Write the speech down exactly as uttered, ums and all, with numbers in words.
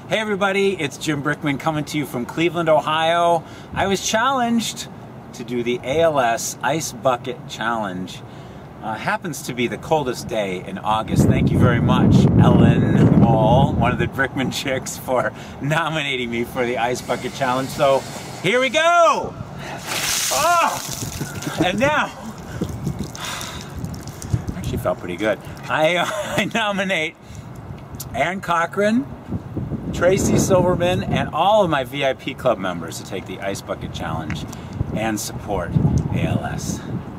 Hey everybody, it's Jim Brickman coming to you from Cleveland, Ohio. I was challenged to do the A L S Ice Bucket Challenge. Uh, happens to be the coldest day in August. Thank you very much, Ellen Wall, one of the Brickman chicks, for nominating me for the Ice Bucket Challenge. So here we go! Oh! And now, actually felt pretty good. I, uh, I nominate Aaron Cochran, Tracy Silverman, and all of my V I P club members to take the Ice Bucket Challenge and support A L S.